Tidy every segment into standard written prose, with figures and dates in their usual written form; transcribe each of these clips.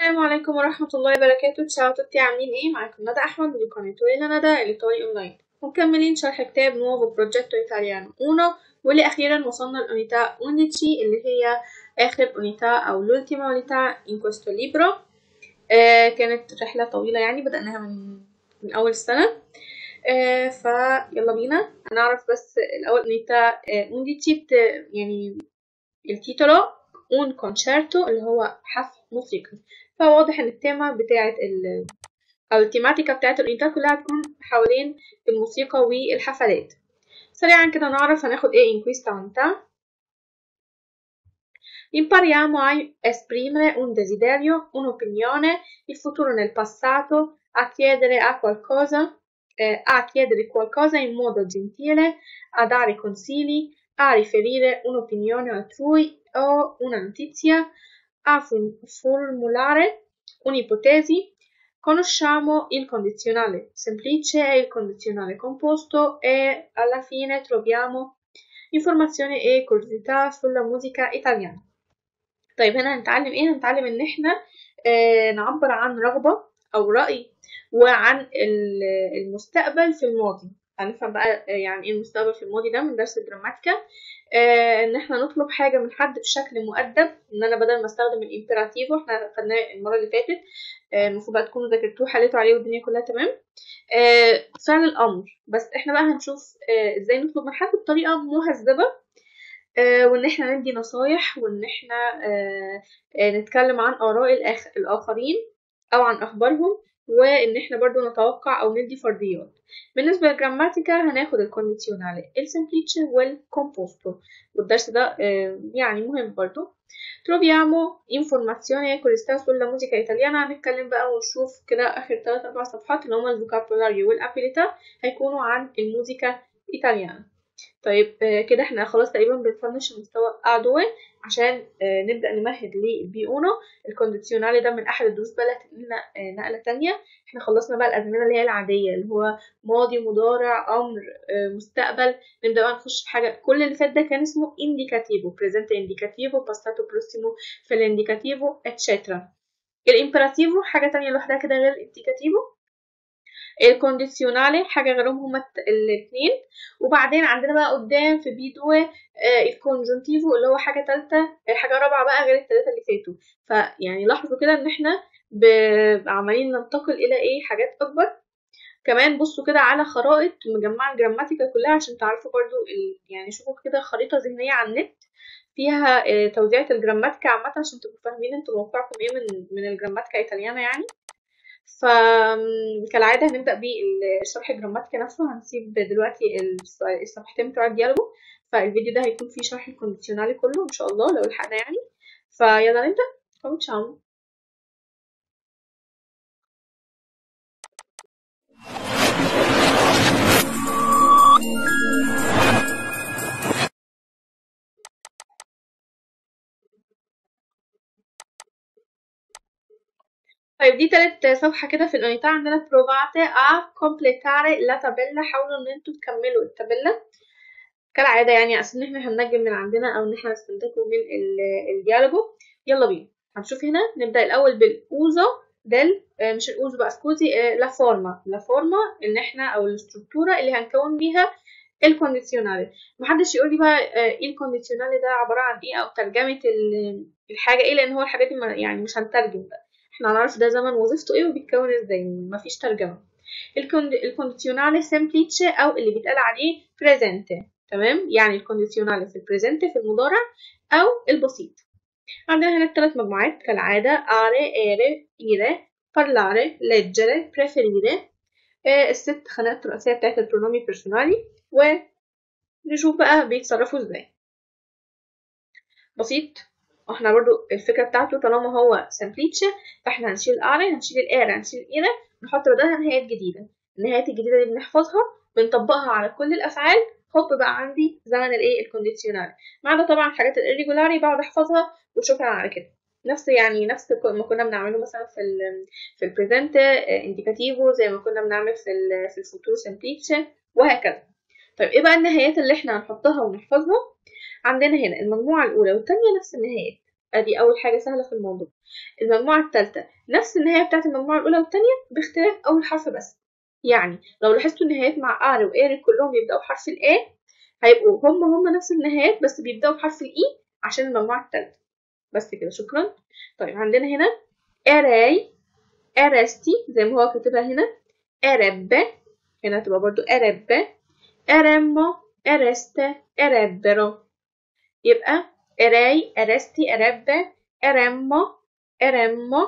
السلام عليكم ورحمة الله وبركاته. تشاو توتي، عاملين ايه؟ معاكم ندى أحمد من قناة ويلا ندى إيطالي أونلاين، ومكملين شرح كتاب نوفو بروجيكتو إيطاليانو أونو، واللي أخيرا وصلنا لأونيتا 11 اللي هي آخر أونيتا أو l'ultima unità in questo libro. كانت رحلة طويلة، يعني بدأناها من أول السنة. فيلا بينا هنعرف بس الأول أونيتا 11 يعني التيتولو un concerto اللي هو حفل موسيقي. فواضح ان التيمة بتاعت او التيماتيكا بتاعت الانتاج كلها هتكون حوالين الموسيقى والحفلات. سريعا كده نعرف هناخد ايه in questa unità. Impariamo a esprimere un desiderio, un'opinione, il futuro nel passato, a chiedere qualcosa in modo gentile, a dare consigli, a riferire un'opinione altrui o una notizia, a formulare un'ipotesi. Conosciamo il condizionale semplice e il condizionale composto e alla fine troviamo informazioni e curiosità sulla musica italiana. طيب هنا هنتعلم ايه؟ هنتعلم ان احنا نعبر عن رغبة او رأي وعن المستقبل في الماضي. هنفهم بقى يعني ايه المستقبل في الماضي ده من درس الجراماتيكا. ان احنا نطلب حاجة من حد بشكل مؤدب، ان انا بدل ما استخدم الامبيراتيفو احنا خدناه المرة اللي فاتت، المفروض بقى تكونوا ذاكرتوه حليتوا عليه والدنيا كلها تمام. فعل الامر، بس احنا بقى هنشوف ازاي نطلب من حد بطريقة مهذبة، وان احنا ندي نصايح، وان احنا نتكلم عن اراء الاخرين او عن اخبارهم، وان احنا برضو نتوقع او ندي فرضيات. بالنسبه للجراماتيكا هناخد الكونديزيونالي السمبليتشي والكومبوستو، والدرس ده يعني مهم برضو. troviamo informazioni e curiosità sulla musica italiana. هنتكلم بقى ونشوف كده اخر 3-4 صفحات اللي هما الفوكابولاريو والابيليتا هيكونوا عن الموسيقى ايطاليانا. طيب كده احنا خلاص تقريبا بنفنش المستوى A2 عشان نبدأ نمهد للبي اونو. الكونديزيونالي ده من احد الدروس بقى اللي هتنقلنا نقلة تانية. احنا خلصنا بقى الازمنة اللي هي العادية اللي هو ماضي، مضارع، امر، مستقبل. نبدأ بقى نخش في حاجة. كل اللي فات ده كان اسمه indicativo، presente indicativo، passato prossimo في الانديكاتيفو اتشيترا. الامبراتيفو حاجة تانية لوحدها كده غير الانديكاتيفو. الكونديزيونالي حاجة غيرهم هما الاتنين. وبعدين عندنا بقى قدام في بي 2 الكونجنتيفو اللي هو حاجة تالتة، حاجة رابعة بقى غير التلاتة اللي فاتوا. فيعني لاحظوا كده ان احنا عمالين ننتقل الى ايه حاجات اكبر. كمان بصوا كده على خرائط مجمعة الجراماتيكا كلها عشان تعرفوا برضو يعني شوفوا كده خريطة ذهنية على النت فيها توزيعة الجراماتيكا عامة عشان تبقوا فاهمين انتوا موقعكم ايه من الجراماتيكا ايطاليانا يعني. فكالعادة هنبدأ بالشرح الجراماتيكا نفسه. هنسيب دلوقتي الصفحتين بتوع الديالوجو، فالفيديو ده هيكون فيه شرح الكونديزيونالي كله ان شاء الله لو لحقنا يعني. فيلا نبدأ. cominciamo. طيب دي تالت صفحة كده في الأونيتا عندنا provate a completare la tabella. حاولوا ان انتوا تكملوا التابلة كالعادة يعني، أصل إن احنا هننجم من عندنا أو إن احنا نستنتجه من الديالوجو. يلا بينا. هنشوف هنا نبدأ الأول بالأوزو مش الأوزو بقى سكوزي، لا فورما إن احنا أو الاستركتورة اللي هنكون بيها الكونديزيونالي. محدش يقول لي بقى ايه الكونديزيونالي ده عبارة عن ايه أو ترجمة الحاجة ايه، لأن هو الحاجات دي يعني مش هنترجم بقى، احنا هنعرف ده زمن وظيفته ايه وبيتكون ازاي، مفيش ترجمة. الكونديزيونالي سمبليتشي أو اللي بيتقال عليه presente، تمام؟ يعني الكونديزيونالي في البريزنت في المضارع او البسيط. عندنا هنا الثلاث مجموعات كالعادة: are, ere, ire، parlare، leggere، preferire. الست خانات الرئيسية بتاعت البرونومي بيرسونالي، ونشوف بقى بيتصرفوا ازاي. بسيط، واحنا برضو الفكرة بتاعته طالما هو سمبليتشي فاحنا هنشيل are، هنشيل الere، هنشيل الire، نحط بدلها نهايات جديدة. النهايات الجديدة دي بنحفظها بنطبقها على كل الأفعال. هوب بقى عندي زمن الايه الكونديزيونالي، ما عدا طبعا حاجات الirregolari بقعد احفظها وشكرا على كده. نفس ما كنا بنعمله مثلا في البريزنت انديكاتيفو، زي ما كنا بنعمل في الفوتورو سمبليتشي وهكذا. طيب ايه بقى النهايات اللي احنا هنحطها ونحفظها؟ عندنا هنا المجموعة الأولى والتانية نفس النهايات، ادي اول حاجه سهله في الموضوع. المجموعه الثالثه نفس النهايه بتاعت المجموعه الاولى والثانيه باختلاف اول حرف بس. يعني لو لاحظتوا النهايات مع ار واير كلهم بيبداوا بحرف الاي، هيبقوا هم نفس النهايات بس بيبداوا بحرف الاي عشان المجموعه الثالثه. بس كده، شكرا. طيب عندنا هنا اراي، ارستي زي ما هو كاتبها هنا، ارب، هنا تبقى برضو ارب، ارمو، ارست، اربرو. يبقى اراي، ارستي، ارب، ارمو، ارمو.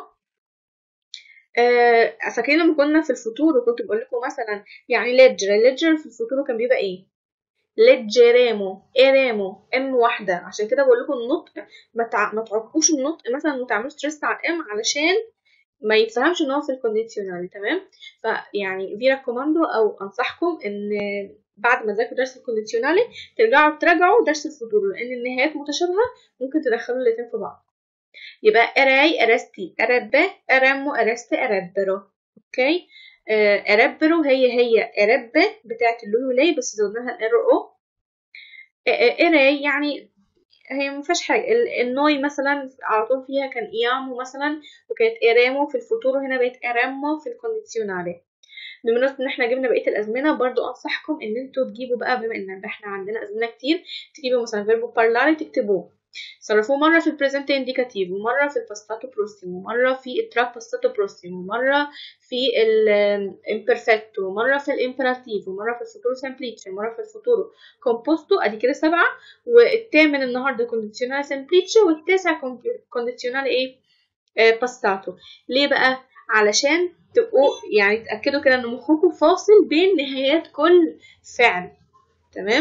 فاكرين لما كنا في الفطور وكنت بقول لكم مثلا يعني ليدجر في الفطور كان بيبقى ايه؟ ليدجريمو، اريمو، ام واحده. عشان كده بقول لكم النطق ما تعرفوش النطق مثلا، ما تعملوش ستريس على الام علشان ما يتفهمش ان هو في الكونديشنال. تمام؟ فيعني في ريكوماندو او انصحكم ان بعد ما تذاكروا درس الكونديشنال تراجعوا درس الفطور، لان النهايات متشابهه ممكن تدخلوا الاتنين في بعض. يبقى اراي، ارستي، اربه، ارمو، ارستي، اربرو. اوكي. اربرو هي اربه بتاعت اللولو لي بس زودناها الار او. اراي يعني هي مفيهاش حاجة. النوي مثلا على طول فيها كان ايامو مثلا، وكانت ارامو في الفطور، وهنا بقت ارامو في الكونديسيونالي. بمناسبة ان احنا جبنا بقية الازمنة، برضو انصحكم ان انتوا تجيبوا بقى، بما ان احنا عندنا ازمنة كتير، تجيبوا مثلا فيربو بارلاري تكتبوه، صرفوه مرة في البريزنت انديكاتيف، ومرة في الباستاتو بروسيمو، ومرة في التراب باستاتو بروسيمو، ومرة في الامبرفكتو، ومرة في الامبراتيف، ومرة في الفوتورو سامبليتشي، ومرة في الفوتورو كومبوستو. ادي كده 7. والثامن النهارده كونديشنال سامبليتشي، والتاسع كونديشنال ايه؟ باستاتو. ليه بقى؟ علشان تبقوا يعني تأكدوا كده ان مخكم فاصل بين نهايات كل فعل. تمام؟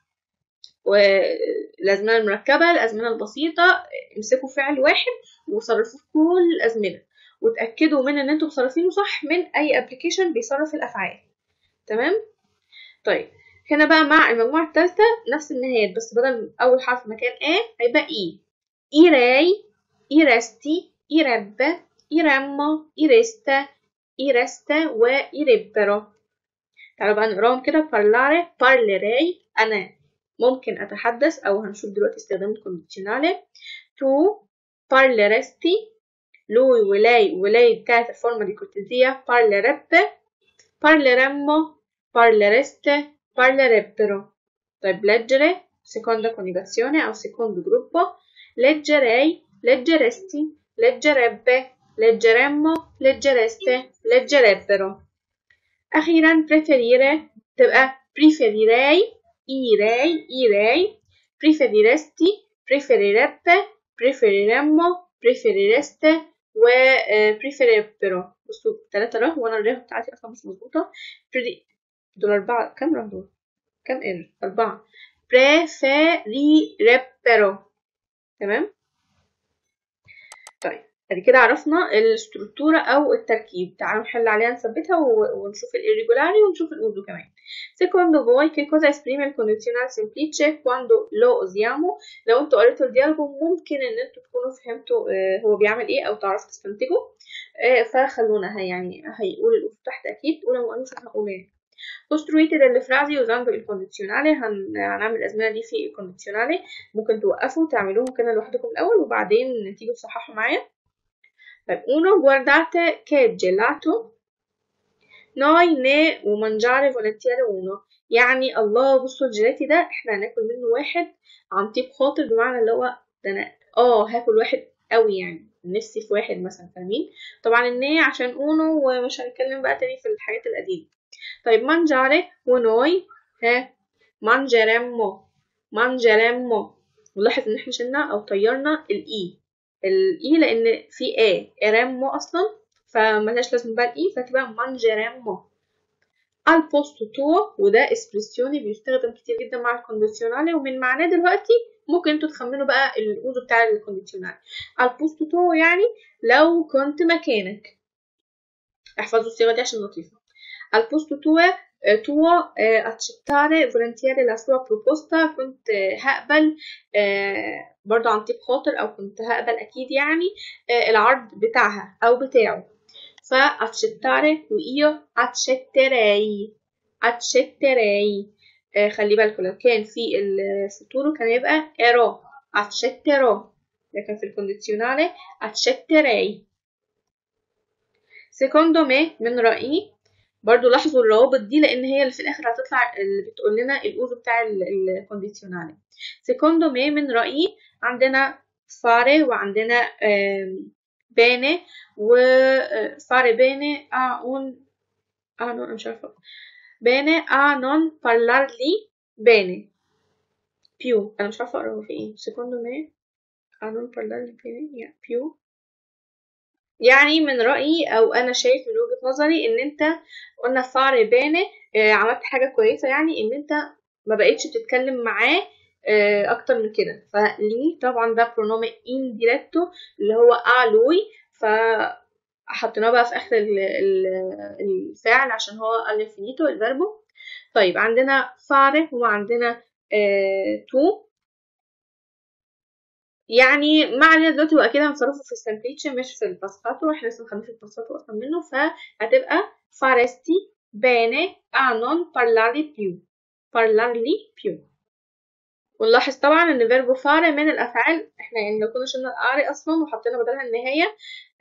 والأزمنة المركبة، الأزمنة البسيطة، امسكوا فعل واحد وصرفوه في كل الأزمنة، وتأكدوا من ان انتوا مصرفينه صح من اي ابلكيشن بيصرف الافعال. تمام؟ طيب هنا بقى مع المجموعة الثالثة نفس النهايات، بس بدل اول حرف مكان هيبقى اي. ايراي، ايرستي، ايربة، ايرمو، ايرستا، ايرستا، وايربرو. تعالوا بقى نقراهم كده. parlare، parlerei، أنا ممكن أتحدث، أو هنشوف دلوقتي استخدام الكونديشنالي. tu parleresti، lui ولي بتاعت الفورمة دي كورتيزية. parlerebbe، parleremmo، parlereste، parlerebbero. طيب leggere seconda coniugazione أو secondo gruppo. leggerei، leggeresti، leggerebbe، leggeremmo، leggereste، leggerebbero. أخيرا preferire تبقى preferirei، irei، preferiresti، preferirebbe، preferiremmo، preferireste، و preferirebbero. بصوا 3 ره، وانا الره بتاعتي اصلا مش مظبوطة. دول 4. كام ره دول؟ كام 4. preferirebbero. تمام؟ طيب ادي كده عرفنا السترuttura او التركيب. تعالوا نحل عليها نثبتها ونشوف الirregolari ونشوف الuso كمان. Secondo voi che cosa esprime il condizionale semplice quando lo usiamo؟ لو انتوا قريتوا الديالوج ممكن ان انتوا تكونوا فهمتوا هو بيعمل ايه او تعرفوا تستنتجوا. فخلونا يعني هيقول الuso تحت اكيد، ولو قالوش انا هقول ايه. Costruite delle frasi usando il condizionale. هنعمل الازمنه دي في الكونديشنالي. ممكن توقفوا تعملوهم كده لوحدكم الاول وبعدين تيجوا تصححوا معايا. طيب uno guardate che gelato noi ne وmangiare volentieri uno. يعني الله بصوا الجيلاتي ده احنا هناكل منه واحد عن طيب خاطر، بمعنى اللي هو ده انا هاكل واحد قوي، يعني نفسي في واحد مثلا. فاهمين؟ طبعا النية عشان اونو، ومش هنتكلم بقى تاني في الحاجات القديمة. طيب mangiare ونوي mangeremmo. نلاحظ ان احنا شلنا او طيرنا الاي لان في ارمو اصلا، فملهاش لازمه بقى الاي، فتبقى mangeremmo. al posto tuo، وده اسبريسيوني بيستخدم كتير جدا مع الكونديشنالي، ومن معناه دلوقتي ممكن انتوا تخمنوا بقى الاوزو بتاع الكونديشنالي. al posto tuo يعني لو كنت مكانك. احفظوا الصيغه دي عشان لطيفه. al posto tuo accettare volentieri la sua proposta. كنت هقبل برضو عن طيب خاطر، او كنت هقبل اكيد يعني العرض بتاعها او بتاعه. فaccettare وio accetterei. خلي بالكم لو كان في الفوتورو كان يبقى ero accetterò. لكن في الكونديزيونالي accetterei. secondo me من رأيي. برضو لاحظوا الروابط دي لان هي اللي في الاخر هتطلع اللي بتقول لنا الاوزو بتاع الكونديزيونالي. secondo me من رأيي عندنا fare وعندنا bene و fare bene a non مش عارفة bene a non parlarli bene più. انا مش عارفة اقراه في ايه. secondo me a non parlarli bene più يعني من رأيي او انا شايف من وجهة نظري ان انت قلنا fare bene عملت حاجة كويسة يعني ان انت ما بقيتش بتتكلم معاه اكتر من كده. فليه طبعا ده برونومي indiretto اللي هو a lui فحطيناه بقى في اخر الفعل عشان هو الانفينيتو الفيربو. طيب عندنا fare وعندنا تو يعني ما علينا دلوقتي. واكيد هنصرفه في السمبليتش مش في الباسكاتو، احنا لسه مخلصين الباسكاتو اصلا منه. فهتبقى faresti bene a non parlarli più. ونلاحظ طبعا ان فيربو فاري من الافعال احنا يعني لو كنا شلنا الاري اصلا وحطينا بدلها النهايه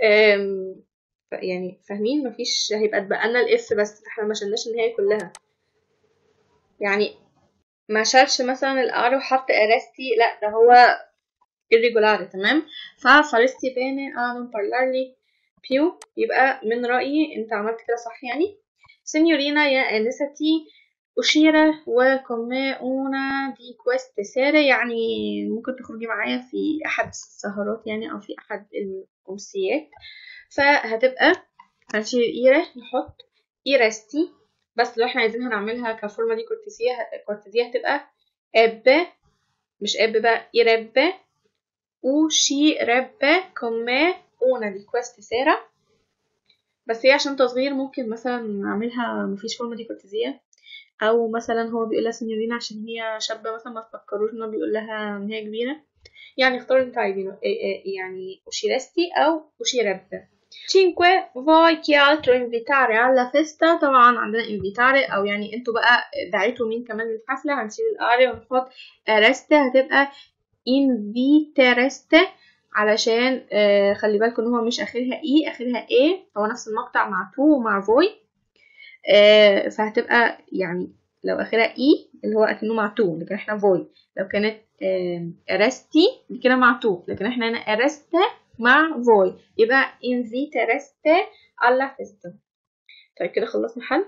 يعني فاهمين مفيش هيبقى اتبقى لنا الاف بس، احنا ما شلناش النهايه كلها. يعني ما شالش مثلا الاري وحط ارستي، لا ده هو irregolare. تمام. ففارستي بene a non parlarli più يبقى من رأيي انت عملت كده صح يعني. signorina يا انستي uscire con me una di queste sere يعني ممكن تخرجي معايا في احد السهرات يعني او في احد الامسيات. فهتبقى هنشيل ايره نحط ايرستي بس لو احنا عايزينها نعملها كفورمة دي كورتيزية هتبقى اب مش اب بقى ايرب uscirebbe con me una di queste sera. بس هي عشان تصغير ممكن مثلا نعملها مفيش فورمة دي كورتيزية، او مثلا هو بيقول لها سينيورينا عشان هي شابة مثلا ما تفكروش انه بيقول لها ان هي كبيرة. يعني اختاروا اللي انتوا عايزينه يعني usciresti او uscirebbe. 5 voi che altro invitare alla festa. طبعا عندنا invitare او يعني انتوا بقى دعيتوا مين كمان للحفلة. هنشيل الاري ونحط reste هتبقى invitereste علشان خلي بالكم ان هو مش اخرها اي اخرها ايه، هو نفس المقطع مع تو ومع فوي. فهتبقى يعني لو اخرها اي اللي هو اكنه مع تو لكن احنا فوي. لو كانت ارستي دي كده مع تو لكن احنا هنا ارسته مع فوي يبقى invitereste alla festa. طيب كده خلصنا حل.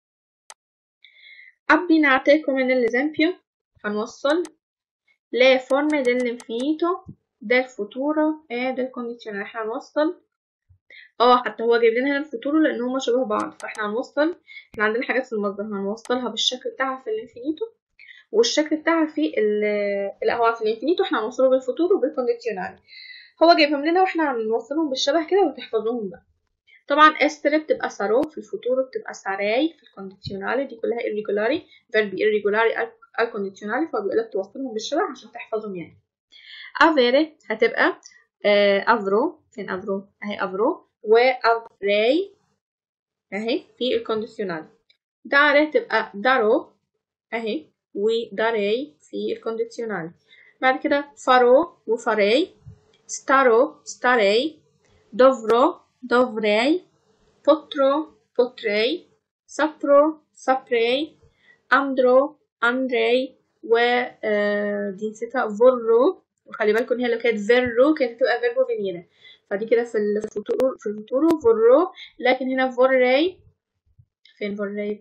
abbinate come nell'esempio هنوصل le forme dell'infinito del futuro e del condizionale. احنا هنوصل حتى هو جايب لنا هنا الفوتورو لان هما شبه بعض فاحنا هنوصل. احنا عندنا حاجات في المصدر هنوصلها بالشكل بتاعها في الانفينيتو والشكل بتاعها في لا هو في الانفينيتو احنا هنوصله بالفوتورو وبالكونديزيونالي. هو جايبهم لنا واحنا هنوصلهم بالشبه كده وتحفظوهم بقى. طبعا استر بتبقى سارو في الفوتورو بتبقى ساراي في الكونديزيونالي دي كلها irregolari verbi irregolari al condizionale فبيقول لك توصلهم بالشبه عشان تحفظهم يعني. avere هتبقى افرو. فين افرو؟ اهي افرو وافري اهي في الكونديشنال. داره تبقى دارو اهي وداري في الكونديشنال. بعد كده فارو وفاري ستارو ستاري دوفرو دوفري بوترو بوتري سابرو سابري اندرو اندري و دي نسيتها فورو. وخلي بالكم ان هي لو كانت فيرو كانت هتبقى فيربو فينيرا فدي كده في الفوتورو فورو. لكن هنا فوري فين فوري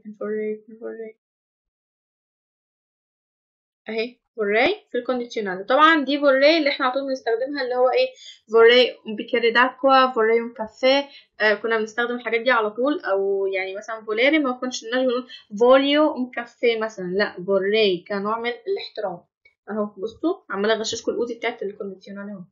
اهي فوري في الكونديشنال. طبعا دي فوري اللي احنا على طول بنستخدمها اللي هو ايه فوري un bicchiere d'acqua فوري un caffè. كنا بنستخدم الحاجات دي على طول او يعني مثلا فوليري ما كناش بنقول فوليو un caffè مثلا لا فوري كنوع من الاحترام. اهو بصوا عماله اغششكم الاوزي بتاعت الكونديشنال اهو.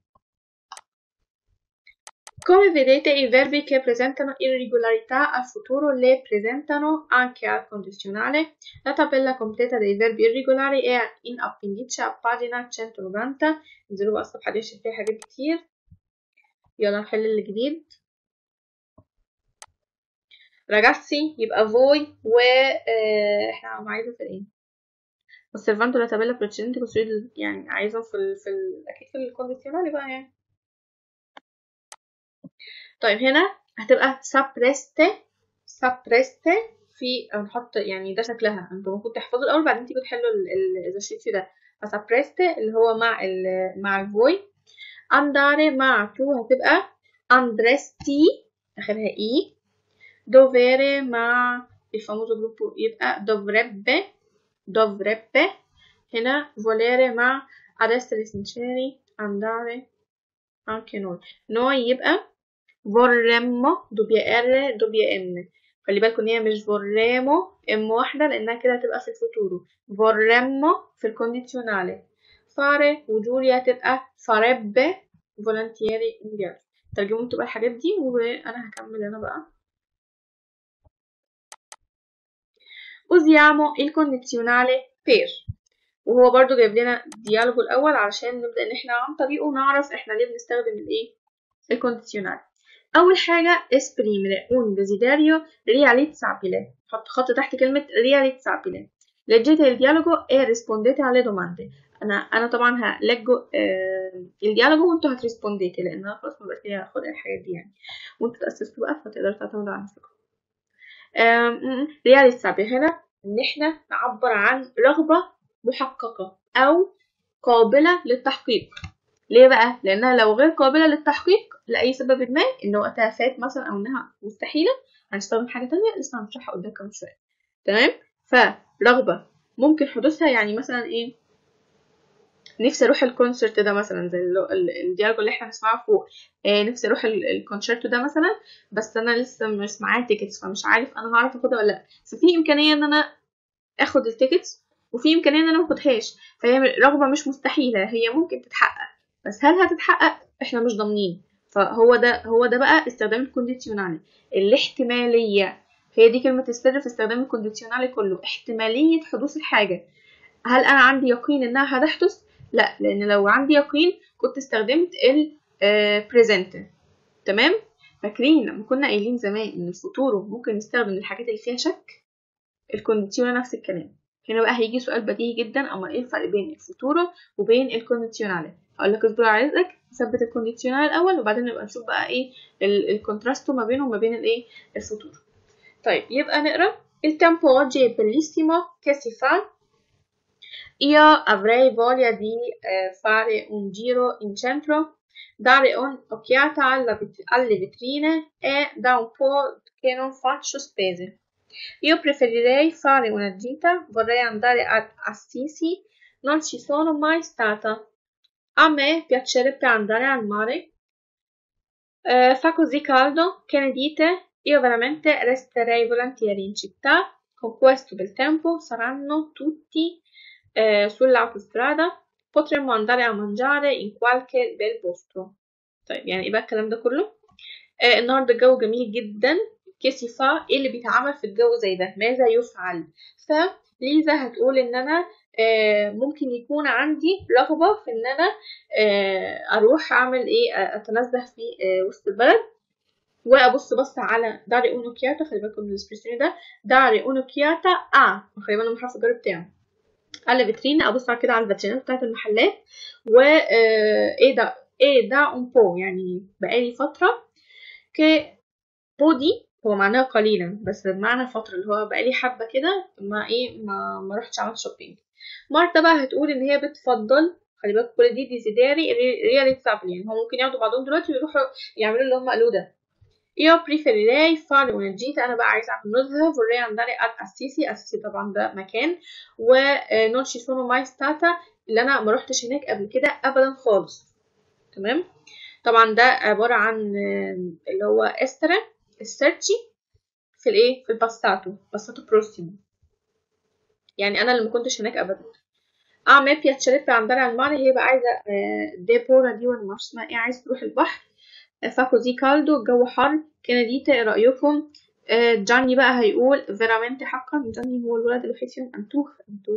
Come vedete i verbi che presentano irregolarità al futuro le presentano anche al condizionale. La tabella completa dei verbi irregolari è in appendice a pagina 190. انزلوا بقى الصفحة دي عشان فيها حاجات كتير. يلا نحل الجديد. ragazzi يبقى voi و احنا معايزة في ايه osservando la tabella precedente costruito يعني عايزهم اكيد في الكونديزيونالي بقى يعني. طيب هنا هتبقى سابريستي في نحط يعني ده شكلها، انتوا المفروض تحفظوا الاول بعدين تيجوا تحلوا الاكسرسيز ده. فسابريستي اللي هو مع الفوي. andare مع تو هتبقى andresti اخرها اي. dovere مع الفاموزو جروبو يبقى dovrebbe. هنا volere مع ad essere sinceri andare anche noi يبقى vorremmo doppia R doppia M. خلي بالكم ان هي مش vorremmo M واحدة لانها كده هتبقى في الفوتورو. vorremmo في الكونديزيونالي. fare وجوليا تبقى farebbe volentieri in viaggio. ترجموا انتوا بقى الحاجات دي وانا هكمل انا بقى. usiamo il condizionale per، وهو برضو جايب لنا ديالوجو الاول علشان نبدا ان احنا عن طريقه نعرف احنا ليه بنستخدم الايه الكونديزيونال. اول حاجه esprimere un desiderio realizzabile، حط خط تحت كلمه realizzabile. leggete il dialogo e rispondete alle domande. انا طبعا هلجو الديالوجو وانتوا هتريسبونديتي لان انا خلاص ما بقتش هاخد الحاجات دي يعني، وانتوا تاسستوا بقى فتقدروا تعتمدوا على نفسكم. realizzabile هنا ان احنا نعبر عن رغبه محققه او قابله للتحقيق. ليه بقى؟ لانها لو غير قابله للتحقيق لاي سبب ما، ان وقتها فات مثلا او انها مستحيله، هنستخدم حاجه تانية لسه هنشرحها قدام كام شويه. تمام؟ فرغبه ممكن حدوثها يعني مثلا ايه، نفسي اروح الكونسرت ده مثلا زي الديالوج اللي احنا هنسمعه فوق. نفسي اروح الكونسرت ده مثلا، بس انا لسه مش معايا تيكتس فمش عارف انا هعرف اخدها ولا لا. ففي امكانيه ان انا اخد التيكتس وفي امكانيه ان انا ما اخدهاش، فهي رغبه مش مستحيله، هي ممكن تتحقق، بس هل هتتحقق احنا مش ضامنين. فهو ده بقى استخدام الكونديشنالي، الاحتماليه. هي دي كلمه السر في استخدام الكونديشنالي كله، احتماليه حدوث الحاجه. هل انا عندي يقين انها هتحدث؟ لا، لان لو عندي يقين كنت استخدمت present. تمام؟ فاكرين لما كنا قايلين زمان ان الفوتورو ممكن نستخدم الحاجات اللي فيها شك؟ الكونديشنال نفس الكلام. هنا بقى هيجي سؤال بديهي جدا، اما ايه الفرق بين الفوتورو وبين الكونديشنال؟ هقول لك اصبر على رزقك، ثبت الكونديشنال الاول وبعدين نبقى نشوف بقى ايه الكونتراستو ما بينه وما بين الايه الفوتورو. طيب يبقى نقرا. Il tempo oggi è bellissimo, che si fa? Io avrei voglia di fare un giro in centro, dare un'occhiata alle vetrine, e da un po' che non faccio spese. Io preferirei fare una gita, vorrei andare ad Assisi, non ci sono mai stata. A me piacerebbe andare al mare. Fa così caldo, che ne dite? Io veramente resterei volentieri in città, con questo bel tempo saranno tutti sull'autostrada, potremmo andare a mangiare in qualche bel posto. طيب يعني ايه بقى الكلام ده كله؟ النهارده الجو جميل جدا، كيسيفا ايه اللي بيتعمل في الجو زي ده، ماذا يفعل؟ فليزا هتقول ان انا ممكن يكون عندي رغبة في ان انا اروح اعمل ايه، اتنزه في وسط البلد، وابص على داري اونوكياتا. خلي بالكم من الاسبريسيون ده، داري اونوكياتا خلي بالكم من حرف الجر بتاعه. على فيترين، ابص كده على الفاترينات بتاعت المحلات، و ايه ده un po يعني بقالي فترة. كي بودي هو معناه قليلا، بس بمعنى فترة اللي هو بقالي حبة كده ما رحتش عملت شوبينج. مارتا بقى هتقول ان هي بتفضل، خلي بالك كل دي ديزيداري رياليزابل، يعني هو ممكن ياخدوا بعضهم دلوقتي ويروحوا يعملوا اللي هم قالوه ده. io preferirei fare una gita، انا بقى عايزه اعمل نزهه، vorrei andare ad Assisi، اسيسي طبعا ده مكان، و non ci sono mai stata اللي انا ما روحتش هناك قبل كده ابدا خالص. تمام؟ طبعا ده عباره عن اللي هو استرا السيرتشي في الايه في الباساتو بروسيمو، يعني انا اللي ما كنتش هناك ابدا. me piacerebbe andare al mare، هي بقى عايزه ديبورا دي ولا معرفش اسمها ايه، عايزه تروح البحر. fa così caldo، الجو حر. كنديتا ايه رايكم؟ جاني بقى هيقول veramente حقا، جاني هو الولد الوحيد فيهم، انتوخ.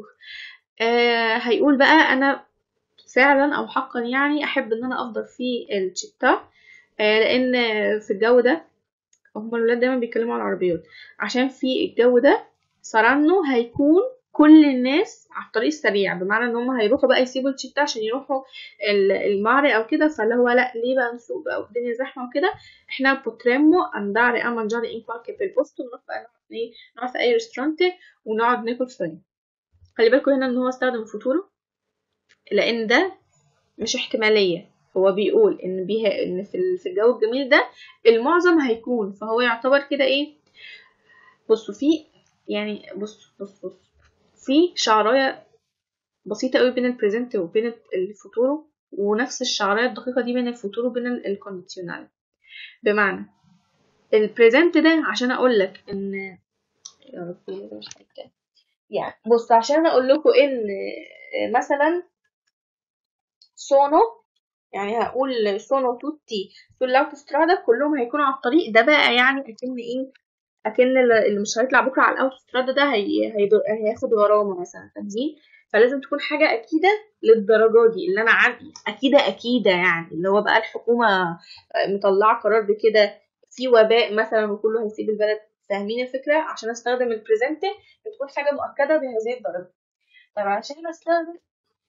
هيقول بقى انا فعلا او حقا يعني احب ان انا افضل في الشتا، لان في الجو ده هما الولاد دايما بيتكلموا على العربيات، عشان في الجو ده سارانو هيكون كل الناس على الطريق السريع، بمعنى ان هم هيروحوا بقى يسيبوا الشيت عشان يروحوا المare او كده، فاللي هو لا ليه بقى نسوق بقى والدنيا زحمه وكده، احنا potremmo andare a mangiare in qualche bel posto، نروح بقى نقعد في اي ريستورانت ونقعد ناكل شويه. خلي بالكم هنا ان هو استخدم الفوتورو لان ده مش احتماليه، هو بيقول ان ان في الجو الجميل ده المعظم هيكون، فهو يعتبر كده ايه. بصوا في يعني بص في شعرايه بسيطه قوي بين البريزنت وبين الفوتورو، ونفس الشعرايه الدقيقه دي بين الفوتورو وبين الكونديشنال. بمعنى البريزنت ده عشان اقول لك ان يا ربي مش حاجة. يعني بص عشان اقول لكم ان مثلا سونو، يعني هقول سونو توتي sull'autostrada كلهم هيكونوا على الطريق ده بقى، يعني اكن ايه، اكن اللي مش هيطلع بكره على الاوتوسترادا ده هياخد غرامه مثلا، فاهمين؟ فلازم تكون حاجه اكيده للدرجه دي، اللي انا عندي اكيده يعني اللي هو بقى الحكومه مطلعه قرار بكده، في وباء مثلا وكله هيسيب البلد. فاهمين الفكره؟ عشان استخدم البريزنت بتكون حاجه مؤكده بهذه الدرجه. طب عشان استخدم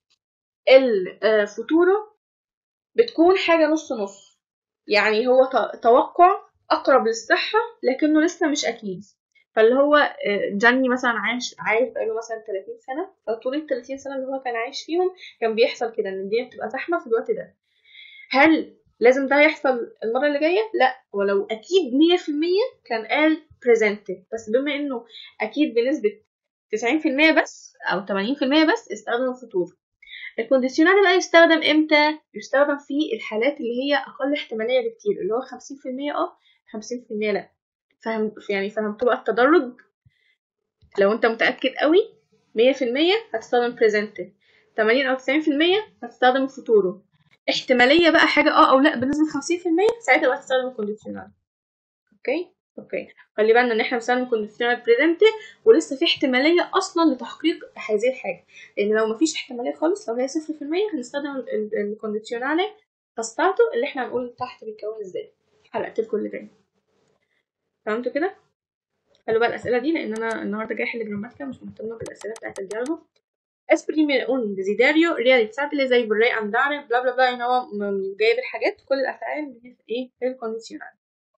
الفوتورو بتكون حاجة نص نص، يعني هو توقع أقرب للصحة لكنه لسه مش أكيد. فاللي هو جاني مثلا عايش بقاله مثلا 30 سنة، فطول ال 30 سنة اللي هو كان عايش فيهم كان بيحصل كده إن الدنيا بتبقى زحمة في الوقت ده. هل لازم ده يحصل المرة اللي جاية؟ لأ، ولو أكيد 100% كان قال presented، بس بما إنه أكيد بنسبة 90% بس أو 80% بس استخدم الفطور. الكونديشنال بقى يستخدم امتى؟ يستخدم في الحالات اللي هي اقل احتماليه بكتير، اللي هو 50% 50% لا. فهمتوا بقى التدرج؟ لو انت متاكد قوي 100% هتستخدم بريزنت، 80 او 90% هتستخدم فوتورو، احتماليه بقى حاجه او لا بنسبه 50%، ساعتها بقى تستخدم الكونديشنال. اوكي خلي بالنا ان احنا بنستخدم كونديشنال بريزنت ولسه في احتماليه اصلا لتحقيق هذه الحاجه، لان لو مفيش احتماليه خالص، لو هي 0%، هنستخدم الكونديشنال بستارتو اللي احنا هنقول تحت بيتكون ازاي. حلقت لكم اللي جاي. فهمتوا كده؟ خلوا بقى الاسئله دي لان انا النهارده جاي احل جراماتيكا، مش مهتمه بالاسئله بتاعت الديالوج. esprimere un desiderio realizzabile زي vorrei andare بلا بلا بلا، ان هو جايب الحاجات كل الافعال اللي هي في ايه في الكونديشنال.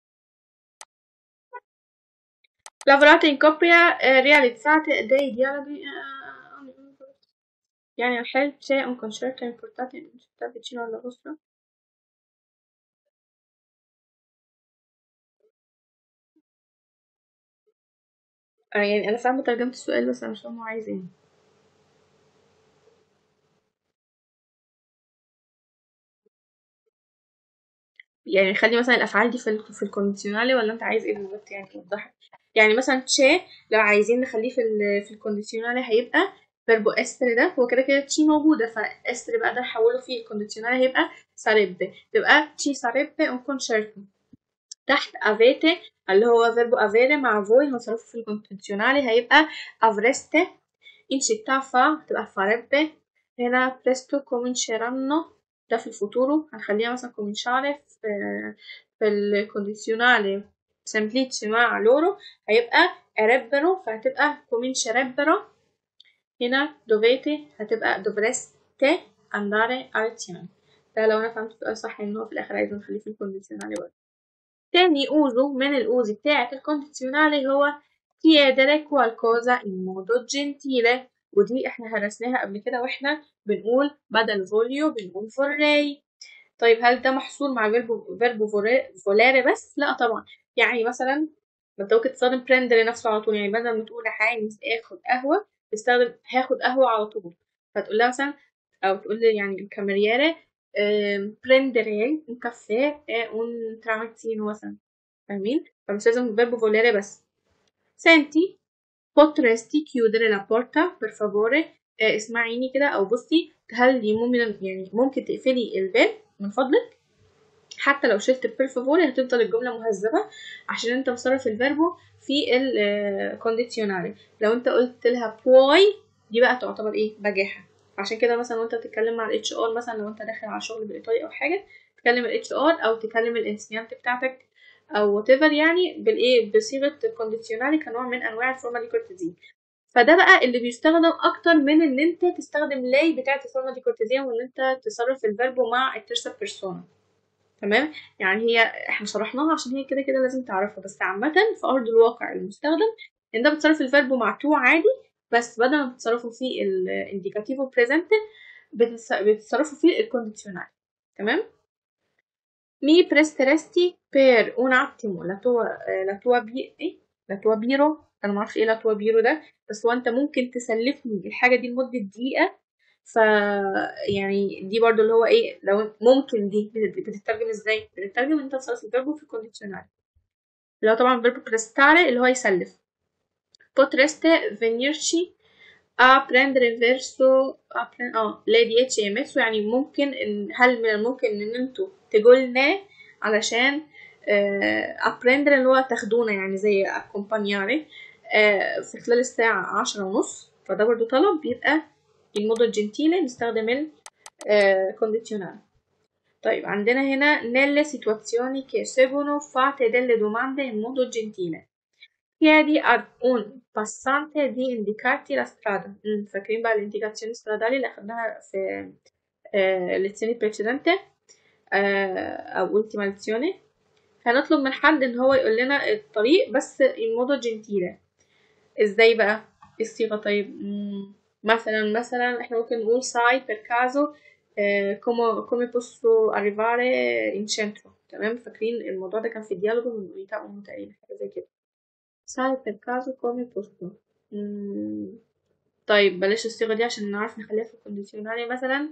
Lavorate in coppia, realizzate dei dialoghi يعني الحل c'è un concerto importante in una città vicino alla vostra. يعني أنا فاهمة ترجمة السؤال بس أنا مش فاهمة هو عايز ايه. يعني خلي مثلا الأفعال دي في الكونديشنالي، ولا أنت عايز ايه بالظبط يعني توضحي؟ يعني مثلا تشي لو عايزين نخليه في الكونديشنالي هيبقى فيربو استر، ده هو كده كده تشي موجودة، فاستر بقى ده نحوله في الكونديشنالي هيبقى sarebbe، تبقى تشي sarebbe un concerto. تحت avete اللي هو فيربو avere مع voi هنصرفه في الكونديشنالي هيبقى avreste. in città fa تبقى farebbe. هنا presto cominceranno ده في الفوتورو هنخليها مثلا cominciare في الكونديشنالي semplice مع loro هيبقى erebbero، فهتبقى comincerebbero. هنا dovete هتبقى dovreste andare a lezione. ده لو انا فهمت السؤال صح ان هو في الاخر عايز نخليه في الكونديشنالي برضه. تاني uso من الusi بتاعة الكونديشنالي هو chiedere qualcosa in modo gentile، ودي احنا هرسناها قبل كده واحنا بنقول بدل voglio بنقول vorrei. طيب هل ده محصور مع فيربو volere بس؟ لا طبعا. يعني مثلا ما انت ممكن تستخدم prendere نفسه على طول، يعني بدل ما تقول عايز اخد قهوة تستخدم هاخد قهوة على طول، فتقول لها مثلا او تقول لي يعني الكاميريere prenderei un caffè e un tramezzino مثلا. فاهمين؟ فمش لازم فيربو volere بس. senti potresti chiudere la porta per favore، اسمعيني كده او بصي هل ممكن تقفلي الباب من فضلك. حتى لو شلت per favore هتفضل الجملة مهذبة عشان انت مصرف الفيربو في الكونديشنالي. لو انت قلت لها puoi دي بقى تعتبر ايه بجاحة. عشان كده مثلا وانت بتتكلم مع الاتش ار، مثلا لو انت داخل على شغل بالايطالي او حاجة تكلم الاتش ار او تكلم الانسيانت بتاعتك او whatever، يعني بالايه بصيغة الكونديشنالي كنوع من انواع الفورمالي كورتيزي. فده بقى اللي بيستخدم اكتر من ان انت تستخدم لاي بتاعه الفورما دي كورتيزيه وان انت تصرف الفيرب مع الترسا بيرسونا. تمام. يعني هي احنا شرحناها عشان هي كده كده لازم تعرفها، بس عامه في ارض الواقع المستخدم ان ده بتصرف الفيرب مع تو عادي، بس بدل ما بتصرفوا فيه الانديكاتيفو بريزنت بتصرفوا فيه الكونديشنال. تمام. Mi presteresti per un attimo la tua biro. انا معرفش ايه لا tua biro ده، بس هو انت ممكن تسلفني الحاجه دي لمده دقيقه. ف يعني دي برضو اللي هو ايه، لو ممكن دي بتترجم ازاي؟ بتترجم ان انت تصرف الفيرب في الكونديشنال، اللي هو طبعا فيرب prestare اللي هو يسلف. potreste venirci a prendere verso لا دي اتش ام اس، يعني ممكن هل من الممكن ان انتوا تجولنا علشان ابرندر اللي هو تاخدونا، يعني زي اكومبانياري في خلال الساعة 10:30. فده برضو طلب بيبقى المودو جنتيلي نستخدم الكونديشنال. طيب عندنا هنا nelle situazioni che seguono fate delle domande in modo gentile. Chiedi ad un passante di indicarti la strada. فاكرين بقى الانديكاسيون stradali اللي أخدناها في lezioni precedente أو ultima lezione. هنطلب من حد إن هو يقول لنا الطريق بس in modo gentile. إزاي بقى؟ الصيغة طيب مثلا إحنا ممكن نقول sai per caso come posso arrivare in centro. تمام. فاكرين الموضوع ده كان في الديالوج من تقريبا حاجة زي كده. sai per caso come posso. طيب بلاش الصيغة دي عشان نعرف نخليها في الكونديشنالي.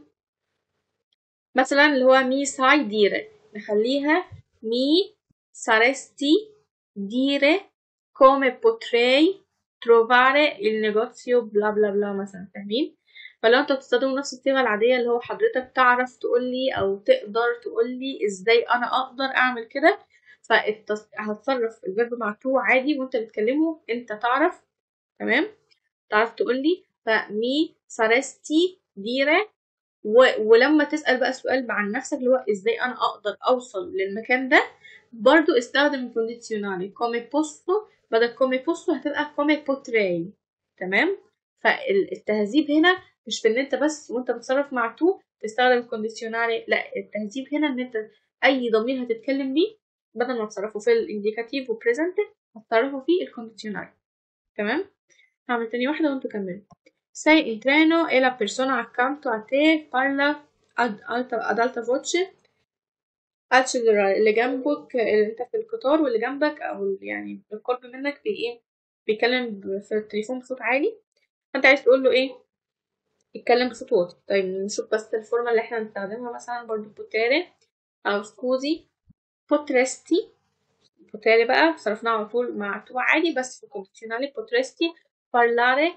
مثلا اللي هو mi sai dire نخليها mi saresti dire come potrei trovare il negozio bla bla bla مثلا. فاهمين؟ فلو انت بتستخدموا نفس الصيغة العادية اللي هو حضرتك تعرف تقولي او تقدر تقولي ازاي انا اقدر اعمل كده، هتصرف الفيرب مع تو عادي وانت بتكلمه انت تعرف. تمام. تعرف تقولي فمي saresti dire ولما تسأل بقى سؤال عن نفسك اللي هو ازاي انا اقدر اوصل للمكان ده، برضو استخدم الكونديشنالي come posso بدل come posso هتبقى come potrei. تمام. فالتهذيب هنا مش في ان انت بس وانت بتصرف مع تو تستخدم الكونديشنالي، لا التهذيب هنا ان انت اي ضمير هتتكلم بيه بدل ما تصرفه في الانديكاتيف وبريزنت هتصرفه في الكونديشنالي. تمام. هعمل تاني واحدة وانتوا كملوا. Sei in treno e la persona accanto a te parla ad alta voce al cellulare. اللي جنبك اللي انت في القطار واللي جنبك او يعني بالقرب منك بيتكلم في التليفون بصوت عالي، فانت عايز تقول له ايه؟ يتكلم بصوت واطي. طيب نشوف بس الفورمة اللي احنا هنستخدمها. مثلا برضو بوتيري او سكوزي بوتريستي. بوتيري بقى صرفناها على طول مع تو عادي، بس في الكونديشنالي بوتريستي parlare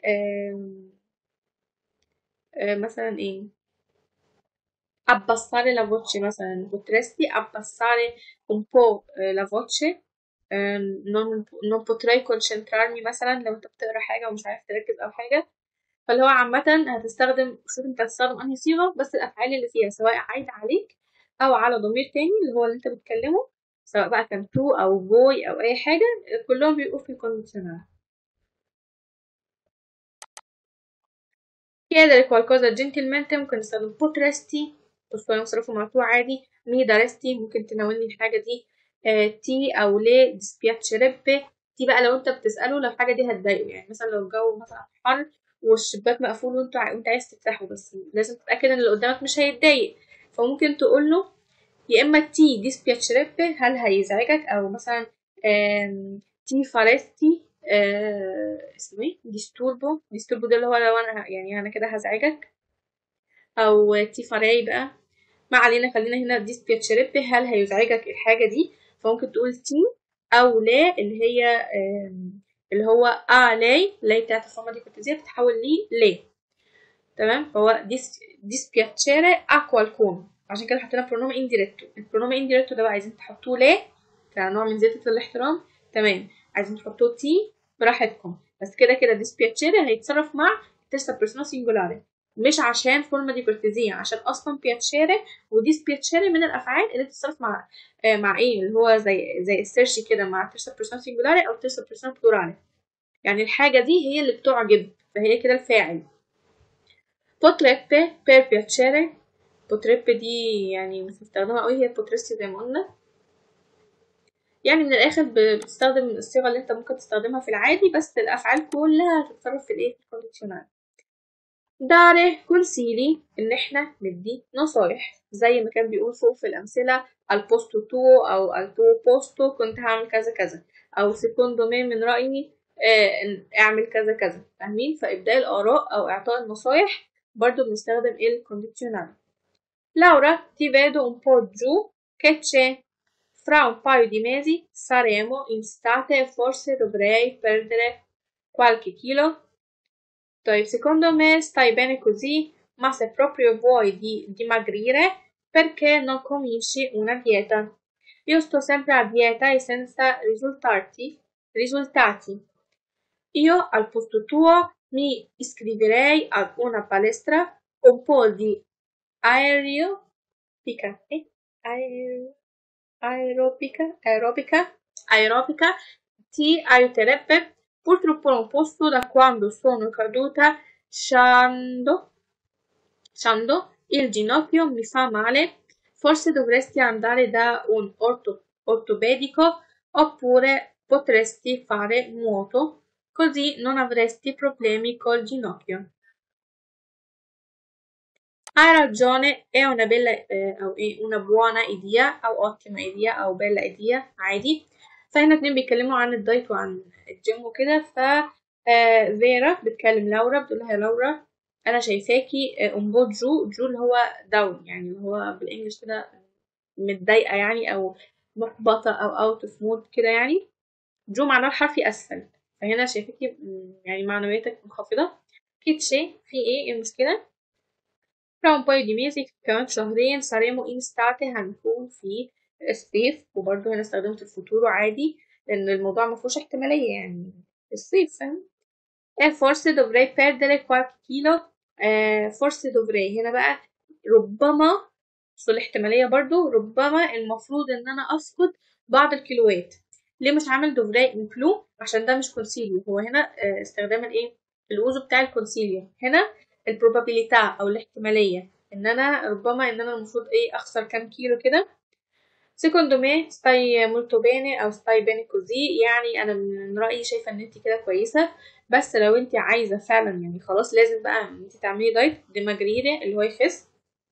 مثلا ايه abbassare la voce. مثلا potresti abbassare un po' la voce. non potrei concentrarmi مثلا لو انت بتقرا حاجة ومش عارف تركز او حاجة. فاللي هو عامة هتستخدم، شوف انت هتستخدم انهي صيغة، بس الافعال اللي فيها سواء عايدة عليك او على ضمير تاني اللي هو اللي انت بتكلمه، سواء بقى كان تو او بوي او اي حاجة، كلهم بيبقوا في الكونديشنال. chiedere qualcosa gentilmente ممكن نستخدم potresti بس نصرفه مقطوع عادي. mi daresti ممكن تناولني الحاجة دي. تي أو ليه dispiacerebbe. دي بقى لو انت بتسأله لو الحاجة دي هتضايقه، يعني مثلا لو الجو مثلا حر والشباك مقفول وانت عايز تفتحه بس لازم تتأكد ان اللي قدامك مش هيتضايق، فممكن تقوله يا اما تي dispiacerebbe هل هيزعجك، او مثلا تي faresti اسمه ايه ديستوربو ده اللي هو لو انا يعني انا كده هزعجك، او تي فاري بقى ما علينا. خلينا هنا dispiacerebbe هل هيزعجك الحاجة دي، فممكن تقول تي او لا اللي هي اللي هو لاي بتاعت الفورمة دي كورتيزية بتتحول ليه. تمام. فهو dispiacere a qualcuno، عشان كده حطينا برونوم indiretto. البرونوم indiretto ده بقى عايزين تحطوه ليه كنوع من زيادة الاحترام. تمام. عايزين تحطوه تي براحتكم، بس كده كده dispiacere هيتصرف مع terza persona singolare، مش عشان فورمة دي كورتيزية، عشان اصلا piacere وديسبياتشيري من الافعال اللي بتتصرف مع ايه اللي هو زي السيرشي كده مع terza persona singolare او terza persona plurale. يعني الحاجة دي هي اللي بتعجب، فهي كده الفاعل. potrebbe per piacere. potrebbe دي يعني مش بستخدمها قوي، هي potresti زي ما قلنا. يعني من الاخر بتستخدم الصيغة اللي انت ممكن تستخدمها في العادي، بس الافعال كلها هتتصرف في الايه، في الكونديشنال. dare consigli ان احنا ندي نصايح، زي ما كان بيقول فوق في الامثله al posto tuo او al tuo posto كنت هعمل كذا كذا، او secondo me من رايي اعمل كذا كذا. فاهمين؟ فابداء الاراء او اعطاء النصايح برضو بنستخدم الكونديشنال. Laura ti vedo un po' giù, che c'è? Fra un paio di mesi saremo in estate e forse dovrei perdere qualche chilo. طيب secondo me stai bene così, ma se proprio vuoi dimagrire, perché non cominci una dieta? Io sto sempre a dieta e senza risultati. Io al posto tuo mi iscriverei ad una palestra, un po' di aerobica, aerobica ti aiuterebbe. Purtroppo non posso da quando sono caduta sciando, il ginocchio mi fa male. Forse dovresti andare da un ortopedico oppure potresti fare nuoto, così non avresti problemi col ginocchio. Hai ragione, è una bella أو إيه una buona idea أو ottima idea أو bella idea عادي. فهنا اتنين بيتكلموا عن الدايت وعن الجيم وكده. فيرا بتكلم لورا، بتقول لها يا لورا أنا شايفاكي أمبو جو اللي هو داون، يعني اللي هو بالإنجلش كده متضايقة يعني، أو محبطة أو out of mood كده يعني. جو معناه الحرفي أسفل، فهنا شايفاكي يعني معنوياتك منخفضة. كيتشي في إيه المشكلة؟ Fra un paio di mesi كمان شهرين saremo in estate هنكون في الصيف، وبرضه هنا استخدمت الفوتورو عادي لأن الموضوع مفهوش احتمالية يعني الصيف، فاهم؟ forse dovrei perdere qualche chilo. forse dovrei هنا بقى ربما في الاحتمالية برضه، ربما المفروض إن أنا أسقط بعض الكيلوات. ليه مش عامل دوفراي انكلو؟ عشان ده مش كونسيليو. هو هنا استخدام الايه، الوزو بتاع الكونسيليو. هنا البروبابيليتا او الاحتماليه ان انا ربما ان انا المفروض ايه اخسر كام كيلو كده. secondo me stai molto bene او stai bene così، يعني انا من رايي شايفه ان انت كده كويسه، بس لو انت عايزه فعلا يعني خلاص لازم بقى ان انت تعملي دايت ديماجريري اللي هو يخس.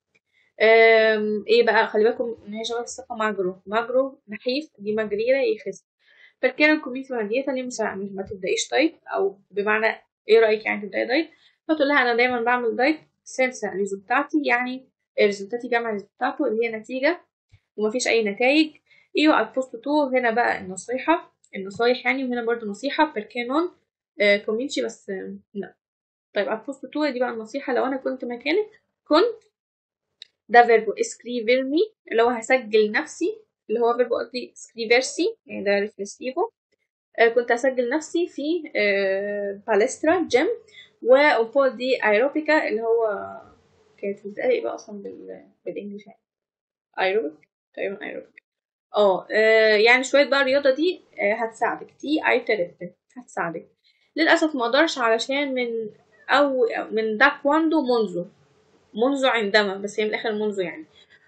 ايه بقى، خلي بالكم ان هي شبه الصفه ماجرو نحيف، ديماجريري يخس. perché non cominci una dieta؟ ليه مش ما تبدأيش دايت، او بمعنى ايه رأيك يعني تبدأي دايت؟ فتقول لها انا دايما بعمل دايت senza risultati، يعني ريزولتاتي جمع ريزولتاتو اللي هي نتيجة ومفيش اي نتائج. ايوه al posto tuo هنا بقى النصايح يعني، وهنا برضو نصيحة perché non cominci بس لا. طيب al posto tuo دي بقى النصيحة، لو انا كنت مكانك كنت ده فيربو اسكريفيرمي اللي هو هسجل نفسي، اللي هو فيربو قصدي سكريفيرسي يعني ده ريفلسيفو. كنت أسجل نفسي في باليسترا جيم، وأوبول دي ايروبيكا اللي هو كانت بتتقال ايه بقى اصلا بالانجلش يعني ايروبيك، تقريبا ايروبيك. يعني شوية بقى الرياضة دي هتساعدك، دي ايتربت هتساعدك. للأسف ما اقدرش علشان من دا كواندو منذ عندما، بس هي من الآخر منذ يعني.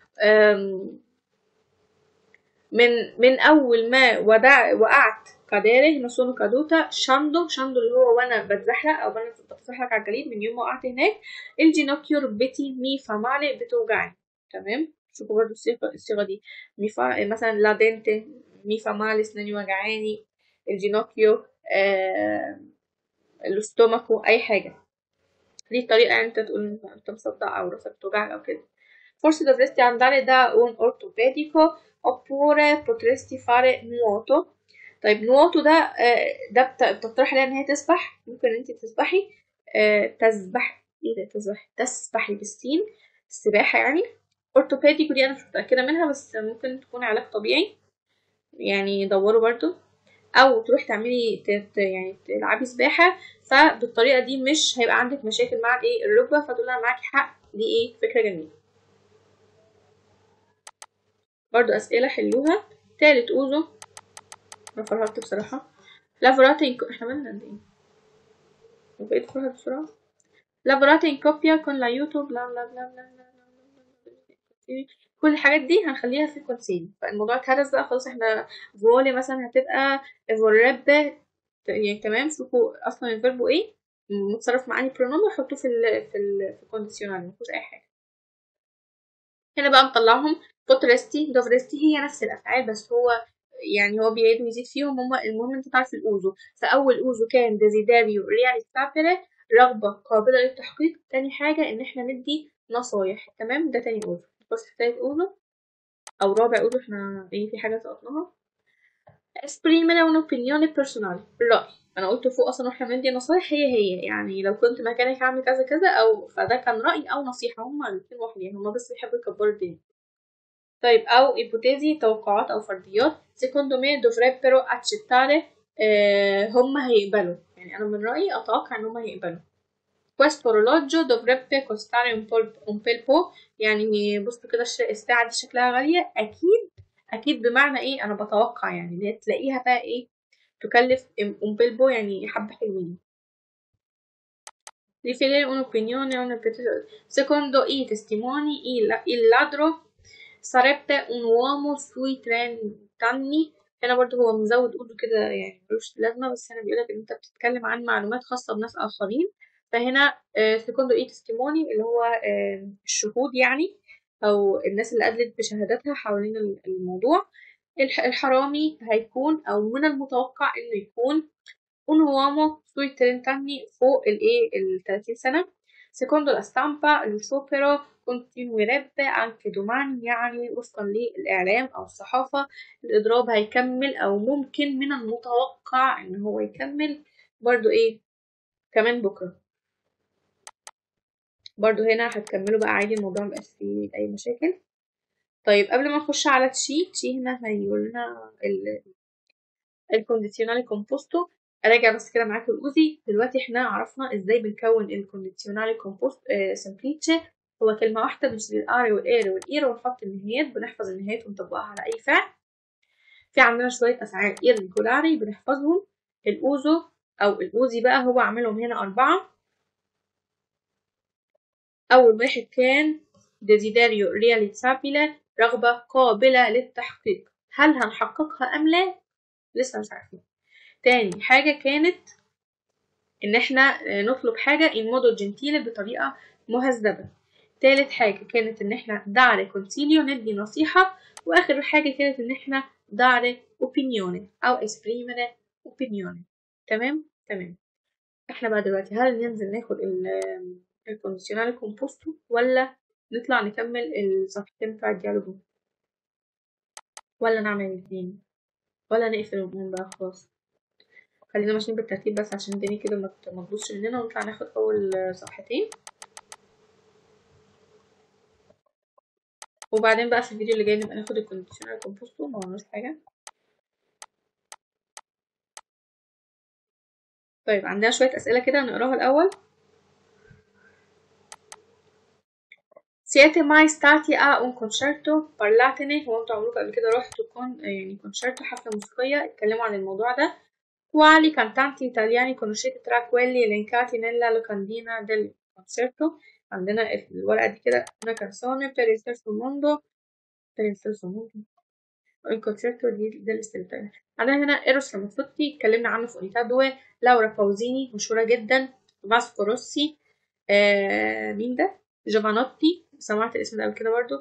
من أول ما وقعت كاداره نصونو كادوتا شاندو اللي هو وانا بتزحلق او وانا بتزحلق على الجليد، من يوم ما وقعت هناك. الجينوكيو ركبتي مي فامالي بتوجعني. تمام، شوفوا برضو الصيغة دي مي مثلا لا دنتي مي فامالي اسناني وجعاني. الجينوكيو الاستوماكو اي حاجة. دي طريقة يعني انت تقول انت مصدع او راسك بتوجعك او كده. Forse dovresti andare da un ortopedico oppure potresti fare nuoto. طيب نواتو ده بتقترح عليها ان هي تسبح، ممكن انت تسبحي تسبحي بالسين، السباحة يعني. اورتوبيديكو دي انا مش متأكدة منها، بس ممكن تكون علاج طبيعي يعني، دوروا برضو. او تروح تعملي يعني تلعبي سباحة، فبالطريقة دي مش هيبقى عندك مشاكل مع الايه الركبة، فتقول لها معاكي حق، دي ايه فكرة جميلة. برضو اسئلة حلوها. تالت اوزو انا فرهطت بصراحة. لافوراتي احنا مالنا قد ايه؟ وبقيت بسرعة بسرعة. lavorate in coppia con l'aiuto bla bla bla bla bla bla. كل الحاجات دي هنخليها في الكونسيل. فالموضوع اتهرس بقى خلاص. احنا فولي مثلا هتبقى vorrebbe يعني تمام. شوفوا اصلا الفيربو ايه متصرف معاني برونوم وحطوه في الكونديشنال، مفيهوش اي حاجة. هنا بقى مطلعهم بوترستي دوفرستي هي نفس الافعال، بس هو يعني هو بيعيد ويزيد فيهم. هما المهم انت تعرف الاوزو. فاول اوزو كان ديزيداريو رياليسابيلي، رغبة قابلة للتحقيق. تاني حاجة ان احنا ندي نصايح، تمام. ده تاني اوزو. بص تالت اوزو او رابع اوزو، احنا ايه في حاجة سقطناها. esprimere un'opinione personale، الرأي. انا قلت فوق اصلا واحنا بندي نصايح هي يعني لو كنت مكانك هعمل كذا كذا، او فده كان رأي او نصيحة. هما الاتنين واحد يعني، هما بس بيحبوا يكبروا الدنيا. طيب أو ipotesi توقعات أو فرضيات. secondo me dovrebbero accettare، هم هيقبلوا يعني. أنا من رأيي أتوقع إن هم هيقبلوا. questo orologio dovrebbe costare un bel po'، يعني بصوا كده الساعة دي شكلها غالية. أكيد أكيد بمعنى إيه؟ أنا بتوقع يعني اللي هي تلاقيها بقى إيه تكلف un bel po'، يعني حبة حلوين. riferire un'opinione secondo i testimoni il ladro sarebbe un uomo sui 30 anni. هنا برضو هو مزود قوله كده يعني ملوش لازمة، بس هنا بيقولك إن أنت بتتكلم عن معلومات خاصة بناس آخرين. فهنا سيكوندو إي تستيموني اللي هو الشهود يعني، أو الناس اللي أدلت بشهاداتها حوالين الموضوع. الحرامي هيكون أو من المتوقع إنه يكون un uomo sui 30 anni فوق الايه 30 سنة. secondo la stampa lo sciopero continuerebbe anche domani، يعني وفقا للإعلام أو الصحافة الإضراب هيكمل أو ممكن من المتوقع إن هو يكمل برضو إيه كمان بكرة. برضو هنا هتكملوا بقى عادي، الموضوع مبقاش فيه أي مشاكل. طيب قبل ما نخش على تشي هنا هيقول لنا الكونديزيونالي كومبوستو. اراجع بس كده معاكم الاوزي. دلوقتي احنا عرفنا ازاي بنكون الكونديزيونالي كومبوست سمبليتشي. هو كلمة واحدة بنشيل الار والاير والاير ونحط النهايات، بنحفظ النهايات ونطبقها على اي فعل. في عندنا شوية افعال irregolari بنحفظهم. الاوزو او الاوزي بقى هو عاملهم هنا 4. اول واحد كان ديزيداريو رياليزابيلي، رغبة قابلة للتحقيق. هل هنحققها ام لا؟ لسه مش عارفين. تاني حاجة كانت ان احنا نطلب حاجة in modo gentile بطريقة مهذبة. تالت حاجة كانت ان احنا dare consiglio ندي نصيحة. واخر حاجة كانت ان احنا dare opinione او esprimere opinione. تمام تمام. احنا بقى دلوقتي هل ننزل ناخد الكونديشنال كومبوستو ولا نطلع نكمل الصفحتين بتاع الديالوجو، ولا نعمل الاثنين، ولا نقفل ونقوم بقى خلاص؟ خلينا ماشيين بالترتيب بس عشان الدنيا كده ما تبوظش مننا، ونطلع ناخد اول صفحتين وبعدين بقى في الفيديو اللي جاي نبقى ناخد الكونديشنال كومبوستو. ما ورناش حاجه. طيب عندنا شويه اسئله كده نقراها الاول. Siete mai stati a un concerto? parlatene. هو انتوا عمركم قبل كده رحتوا يعني concerto حفله موسيقيه؟ اتكلموا عن الموضوع ده. Quali cantanti italiani conoscete tra quelli elencati nella locandina del concerto؟ عندنا الورقه دي كده una canzone per il terzo mondo. per il terzo mondo الكونسيرتو دي ده الاستمتاع. عندنا هنا إيروس رامازوتي اتكلمنا عنه في أونيتا دو. لورا باوزيني مشهورة جدا. فاسكو روسي. مين ده؟ جوفانوتي سمعت الاسم ده قبل كده برضو.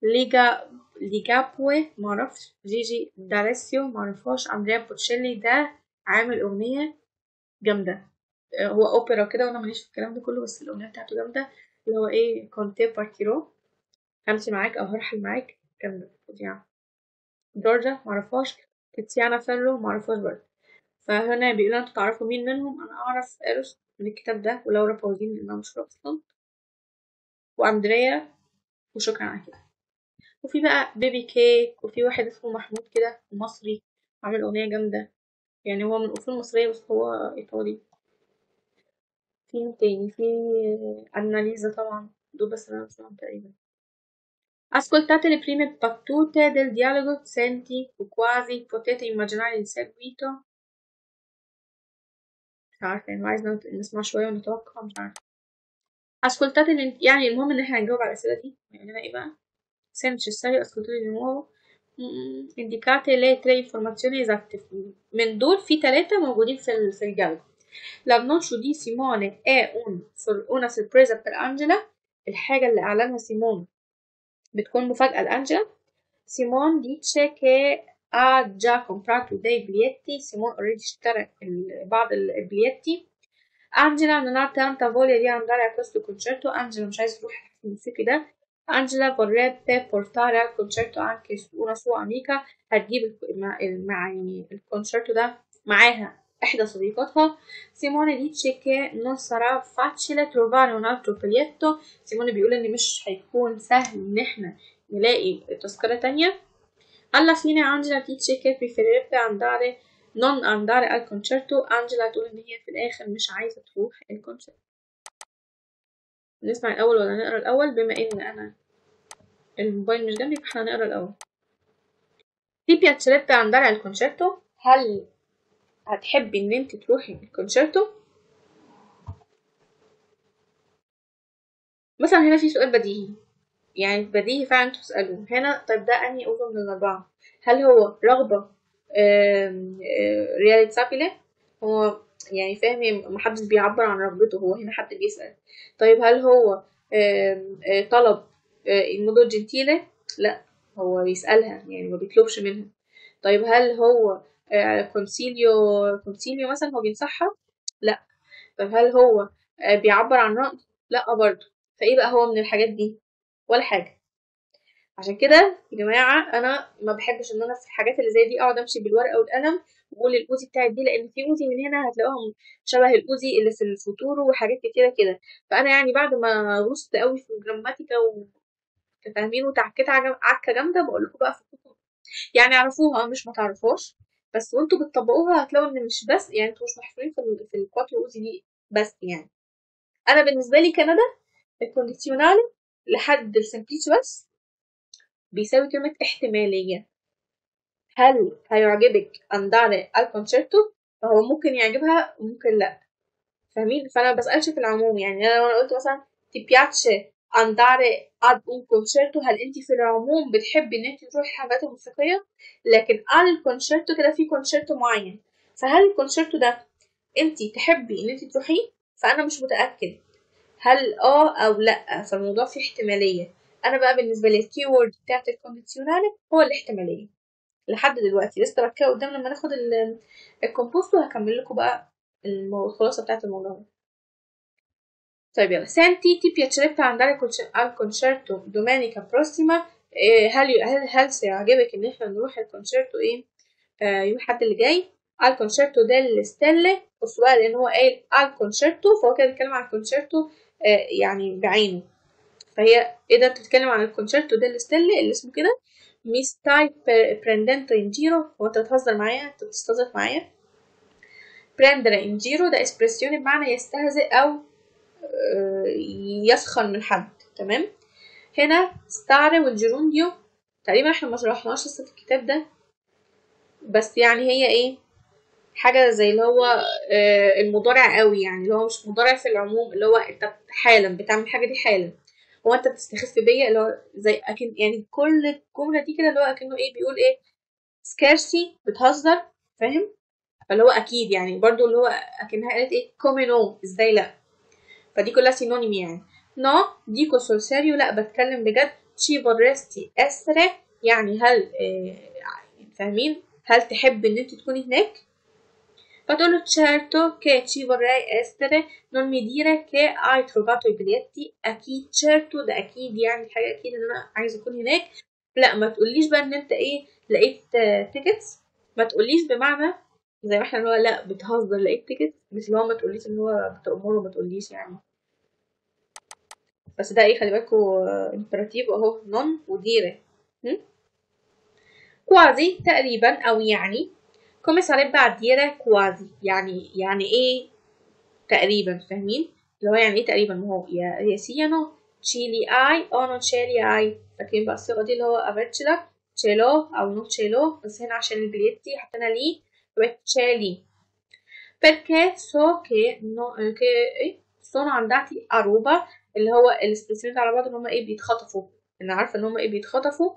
ليجابوي معرفش. جيجي داليسيو معرفهاش. أندريا بوتشيلي ده عامل أغنية جامدة. هو أوبرا وكده وأنا ماليش في الكلام ده كله، بس الأغنية بتاعته جامدة. اللي هو إيه كونتي بارتيرو، همشي معاك أو هرحل معاك. جامدة فظيعة. جورجيا معرفهاش. تيتيانا فيرو معرفهاش برضه. فهنا بيقولوا انتوا تعرفوا مين منهم. انا اعرف ايروس من الكتاب ده ولورا باوزين لانها مشهورة اصلا واندريا، وشكرا على كده. وفي بقى بيبي كيك، وفي واحد اسمه محمود كده مصري عامل اغنية جامدة. يعني هو من اصول مصرية بس هو ايطالي. في مين تاني؟ في اناليزا طبعا. دول بس انا بسمعهم تقريبا. Ascoltate le prime battute del dialogo, senti o quasi potete immaginare il seguito. مش عارفة يعني عايزة نسمع شوية ونتوقع، مش عارفة. ascoltate يعني المهم ان احنا هنجاوب على الأسئلة دي. يعني ايه بقى؟ se necessario ascoltare di nuovo. indicate le 3 informazioni esatte. من دول في 3 موجودين في الجواب. l'annuncio di Simone è una sorpresa per Angela. الحاجة اللي أعلنها سيمون بتكون مفاجأة لأنجلا. Simone dice che ha già comprato dei biglietti. Simone already اشترى بعض البليتي. Angela non ha tanta voglia di andare a questo concerto. Angela مش عايزة تروح الحفل الموسيقي ده. Angela vorrebbe portare al concerto anche una sua amica. هتجيب يعني الكونشيرتو ده معاها إحدى صديقاتها. Simone dice che non sarà facile trovare un altro biglietto. Simone بيقول إن مش هيكون سهل إن احنا نلاقي تذكرة تانية. Alla fine Angela dice che preferirebbe non andare al concerto. Angela تقول إن هي في الآخر مش عايزة تروح الكونسرت. نسمع الأول ولا نقرا الأول؟ بما إن أنا الموبايل مش جنبي فاحنا هنقرا الأول. Ti piacerebbe andare al concerto؟ هل هتحبي إن انت تروحي الكونسرتو؟ مثلا هنا في سؤال بديهي، يعني بديهي فعلا تسألوه هنا. طيب ده أنهي عضو من الأربعة؟ هل هو رغبة رياليزابيلة؟ هو يعني فاهم محدش بيعبر عن رغبته، هو هنا حد بيسأل. طيب هل هو طلب الموضوع جنتيلة؟ لا، هو بيسألها يعني ما بيطلبش منها. طيب هل هو كونسيليو مثلا هو بينصحها؟ لا. طب هل هو بيعبر عن رأي؟ لا برضه. فايه بقى هو من الحاجات دي؟ ولا حاجة. عشان كده يا جماعة أنا ما بحبش إن أنا في الحاجات اللي زي دي أقعد أمشي بالورقة والقلم وأقول الأوزي بتاعت دي، لأن في أوزي من هنا هتلاقوها شبه الأوزي اللي في الفوتورو وحاجات كتيرة كده. فأنا يعني بعد ما غصت قوي في الجراماتيكا وفاهمين وتعكيت عكة جامدة بقول لكم بقى في الكتب يعني اعرفوها مش ما تعرفوهاش، بس وانتوا بتطبقوها هتلاقوا ان مش بس يعني انتوا مش محصورين في الكواترو اوزي دي بس. يعني انا بالنسبه لي كندا الكونديسيونال لحد السمبليتي بس بيساوي كلمة احتمالية. هل هيعجبك andare al concerto؟ فهو ممكن يعجبها وممكن لا، فاهمين؟ فانا بسألش في العموم. يعني انا لو انا قلت مثلا ti piace andare ad un concerto، هل انت في العموم بتحبي ان انت تروحي الحفلات الموسيقية؟ لكن al concerto كده في كونشيرتو معين، فهل الكونشيرتو ده انت تحبي ان انت تروحيه؟ فانا مش متأكد هل او لا، فالموضوع فيه احتمالية. انا بقى بالنسبة لي الكيورد بتاعت الكونديسيونالي هو الاحتمالية لحد دلوقتي. لسه بقى كده قدام لما ناخد الكومبوست وهكمل لكم بقى الخلاصة بتاعت الموضوع ده. طيب يلا. Senti, ti piacerebbe andare al concerto domenica prossima؟ هل سيعجبك ان احنا نروح الكونشيرتو ايه يوم الأحد اللي جاي؟ al concerto delle stelle. بصوا بقى لان هو قايل al concerto فهو كده بيتكلم عن الكونشيرتو يعني بعينه. فهي ايه ده بتتكلم عن الكونشيرتو ديل ستيلي اللي اسمه كده. mi stai prendendo in giro؟ هو انت بتهزر معايا؟ انت بتستظرف معايا؟ prendere in giro ده اسبرسيون بمعنى يستهزئ او يسخر من حد. تمام. هنا stare والجيرونديو تقريبا احنا ما شرحناش لسه في الكتاب ده، بس يعني هي ايه حاجة زي اللي هو المضارع قوي، يعني اللي هو مش مضارع في العموم، اللي هو انت حالا بتعمل الحاجة دي حالا، هو انت بتستخف بيا، اللي هو زي اكن يعني كل الجملة دي كده اللي هو اكنه ايه بيقول ايه سكارسي بتهزر، فاهم؟ فاللي هو اكيد يعني برضو اللي هو اكنها قالت ايه كومينو ازاي لا، فدي كلها سينونيم يعني. نو ديكو سول سيريو لا بتكلم بجد. تشي فورستي اسري يعني هل فاهمين هل تحب ان انت تكوني هناك؟ فتقول له certo che ci vorrei essere. non mi dire che hai trovato i biglietti. اكيد certo ده اكيد يعني حاجه اكيد ان انا عايزه اكون هناك. لا ما تقوليش بقى ان انت ايه لقيت تيكتس، ما تقوليش بمعنى زي ما احنا اللي هو لا بتهزر لقيت تيكت، مش اللي هو ما تقوليش ان هو بتأمره ما تقوليش يعني. بس ده ايه خلي بالكوا امبراتيف اهو نون وديره. كوازي تقريبا او يعني come sarebbe a dire quasi يعني ايه تقريبا، فاهمين؟ اللي هو يعني ايه تقريبا، ما هو يا سيانو تشيلي اي او نو تشيلي اي. فاكرين بقى الصيغه دي اللي هو افيرتشلا تشيلو او نو تشيلو، بس هنا عشان البليتي حطينا ليه يبقى تشيلي. perché so che, no, che sono andati a ruba اللي هو الاسبريسيون على بعض ان هم ايه بيتخطفوا. انا عارفه ان هم ايه بيتخطفوا.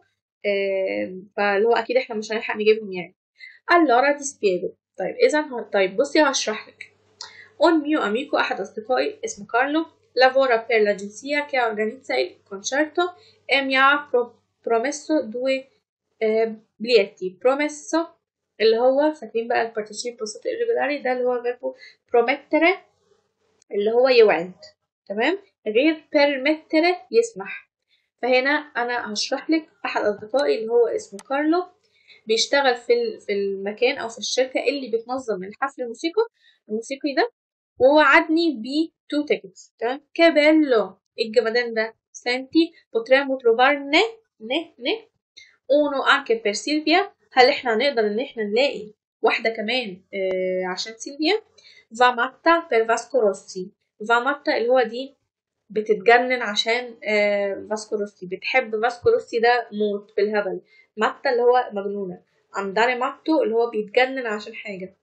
فاللي هو اكيد احنا مش هنلحق نجيبهم يعني. allora ti spiego. طيب اذا طيب بصي هشرح لك. un mio amico احد اصدقائي اسمه كارلو lavora per l'agenzia che organizza il concerto e mi ha promesso due biglietti. promesso اللي هو فاكرين بقى البارتيسيب بسيط irregolari ده اللي هو فيربو promettere اللي هو يوعد. تمام. غير permettere يسمح. فهنا انا هشرح لك احد اصدقائي اللي هو اسمه كارلو بيشتغل في المكان او في الشركه اللي بتنظم الحفل الموسيقي ده ووعدني ب 2 tickets. تمام. كابيلو الجمدان ده. senti potremmo trovarne ne uno anche per Silvia. هل احنا هنقدر ان احنا نلاقي واحده كمان عشان سيلفيا. va matta per Vasco Rossi. va matta اللي هو دي بتتجنن عشان فاسكو روسي. بتحب فاسكو روسي ده موت بالهبل. ماتا اللي هو مجنونة. انداري ماتو اللي هو بيتجنن عشان حاجة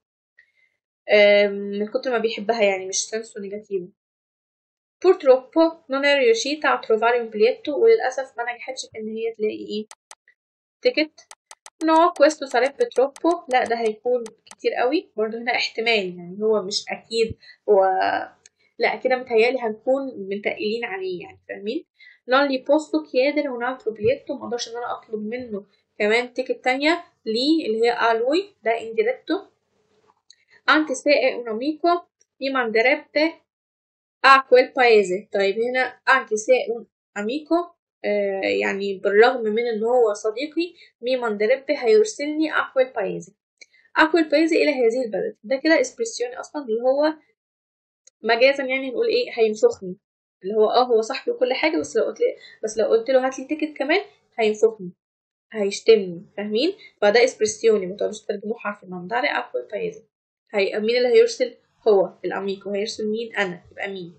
من كتر ما بيحبها يعني مش سنسو نيجاتيفو. purtroppo non è riuscita a trovare un biglietto وللأسف ما نجحتش في ان هي تلاقي ايه تيكت. no questo sarebbe troppo. لا ده هيكون كتير قوي برضه هنا احتمال يعني هو مش اكيد. هو لا كده متهيألي هنكون متقلين عليه يعني فاهمين. non li posso chiedere un altro biglietto. مقدرش ان انا اطلب منه كمان تيكت تانية ليه اللي هي a lui ده indiretto. anche se è un amico mi manderebbe a quel paese. طيب هنا anche se è un amico يعني بالرغم من ان هو صديقي mi manderebbe هيرسلني a quel paese. a quel paese الى هذه البلد. ده كده اسبريسيون اصلا اللي هو مجازا يعني نقول ايه هينفخني. اللي هو هو صاحبي وكل حاجه بس لو قلت له هات لي تيكت كمان هينفخني هيشتمني فاهمين. فده اسبريسيوني ما تقدروش تترجموه حرف المانداري اكل بايزي. مين اللي هيرسل هو الاميكو هيرسل مين انا يبقى مين.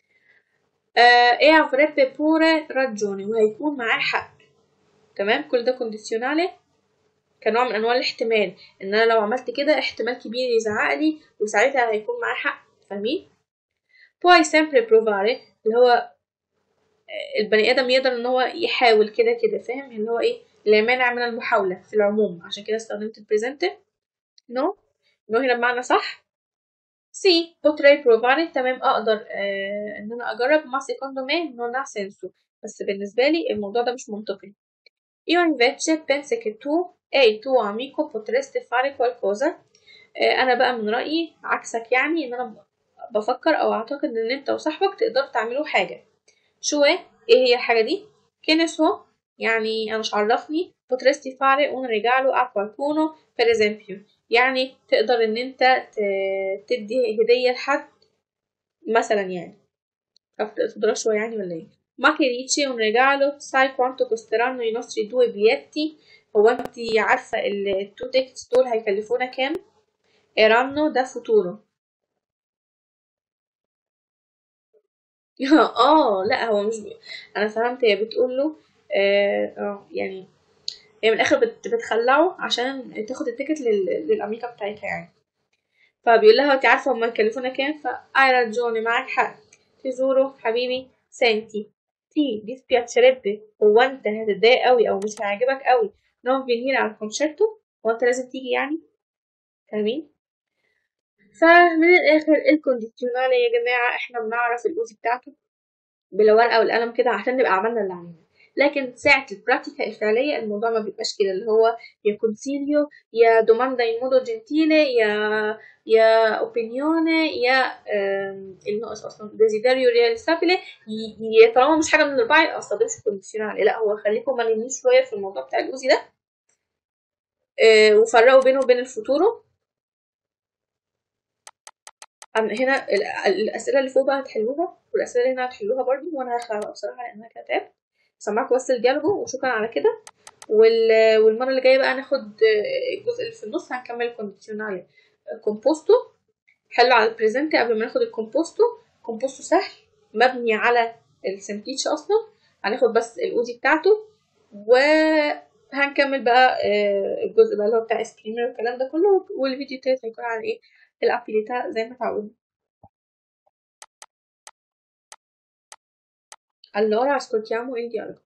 ايه افريبي بوري راجوني وهيكون معاه حق. تمام. كل ده كونديسيونالي كنوع من انواع الاحتمال ان انا لو عملت كده احتمال كبير يزعق لي وساعتها هيكون معاه حق فاهمين. puoi sempre provare اللي هو البني ادم يقدر ان هو يحاول كده كده فاهم اللي هو ايه لا مانع من المحاولة في العموم عشان كده استخدمت البريزنت. نو هنا بمعنى صح. سي potrei provare. تمام اقدر ان انا اجرب ما secondo me non ha senso. بس بالنسبة لي الموضوع ده مش منطقي. io invece penso che tu e il tuo amico potreste fare qualcosa. انا بقى من رأيي عكسك يعني ان انا بفكر او اعتقد ان انت وصاحبك تقدروا تعملوا حاجة. شو ايه هي الحاجة دي. che ne so يعني انا مش عرفني. potresti fare un regalo a qualcuno per esempio يعني تقدر ان انت تدي هدية لحد مثلا يعني. تقدر شوية يعني ولا ايه. ma che dici un regalo sai quanto costeranno i nostri 2 biglietti. هو انت عارفة التو تيكتس دول هيكلفونا كام. ايرانو ده فوتورو. لا هو مش انا فهمت هي بتقول له يعني هي من الاخر بتخلعه عشان تاخد التيكت للاميكا بتاعتها يعني. فبيقول لها انت عارفه هما يكلفونا كام. فاي راجوني معاك حق. تزورو حبيبي سنتي تي dispiacerebbe. هو انت هتتضايق قوي او مش هيعجبك قوي نوع فينير على الكونشيرتو. هو انت لازم تيجي يعني فاهمين. فمن الاخر الكونديشنال يا جماعه احنا بنعرف الاوزي بتاعته بالورقه والقلم كده عشان نبقى عملنا اللي علينا. لكن ساعة البراتيكا الفعلية الموضوع ما بيبقاش كده اللي هو يا كونسيليو يا دوماندا in modo gentile يا اوبينيوني يا الناقص اصلا ديزيداريو رياليسابيلي. يا طالما مش حاجة من الأربعة يبقى مستخدمش كونديشنال. لا هو خليكم ملمين شوية في الموضوع بتاع الأوزي ده. وفرقوا بينه وبين الفوتورو. هنا الأسئلة اللي فوق بقى هتحلوها والأسئلة اللي هنا هتحلوها برضه وأنا هخلع بقى بصراحة لأنها كانت تعب. سمعكم بس الجالجو وشكرا على كده. والمرة اللي جاية بقى ناخد الجزء اللي في النص هنكمل الكونديشنال. كومبوستو حلو على البريزنت قبل ما ناخد الكومبوستو. كومبوستو سهل مبني على السمبليتش أصلا. هناخد بس الأوزي بتاعته وهنكمل بقى الجزء بقى اللي هو بتاع سكريمر والكلام ده كله والفيديو التالت هيكون على ايه الأبيلità زي ما تعود. Allora ascoltiamo il dialogo.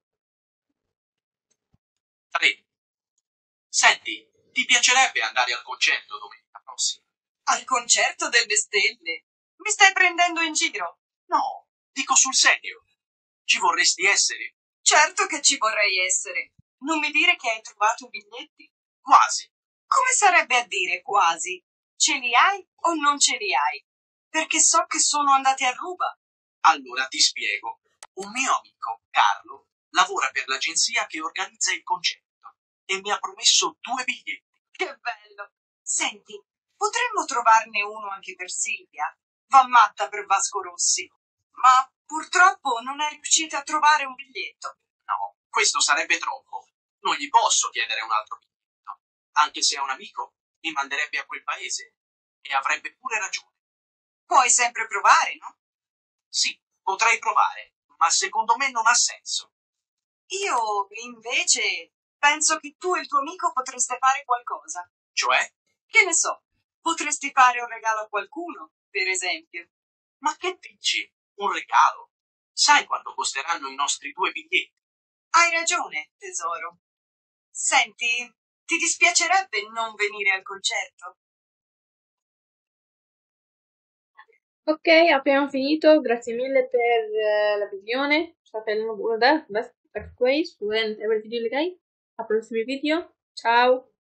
3. Senti, ti piacerebbe andare al concerto domenica prossima? Al concerto delle stelle? Mi stai prendendo in giro? No, dico sul serio. Ci vorresti essere? Certo che ci vorrei essere. Non mi dire che hai trovato i biglietti. Quasi. Come sarebbe a dire quasi? Ce li hai o non ce li hai? Perché so che sono andati a ruba. Allora ti spiego. Un mio amico, Carlo, lavora per l'agenzia che organizza il concerto e mi ha promesso 2 biglietti. Che bello. Senti, potremmo trovarne uno anche per Silvia? Va matta per Vasco Rossi. Ma purtroppo non è riuscita a trovare un biglietto. No, questo sarebbe troppo. Non gli posso chiedere un altro biglietto. Anche se è un amico, mi manderebbe a quel paese. E avrebbe pure ragione. Puoi sempre provare, no? Sì, potrei provare, ma secondo me non ha senso. Io, invece, penso che tu e il tuo amico potreste fare qualcosa. Cioè? Che ne so, potresti fare un regalo a qualcuno, per esempio. Ma che dici? Un regalo? Sai quanto costeranno i nostri 2 biglietti? Hai ragione, tesoro. Senti, ti dispiacerebbe non venire al concerto? Ok, abbiamo finito, grazie mille per la visione. شايفة الموضوع ده بس كويس ونتقابل الفيديو اللي جاي. على الفيديو. ciao.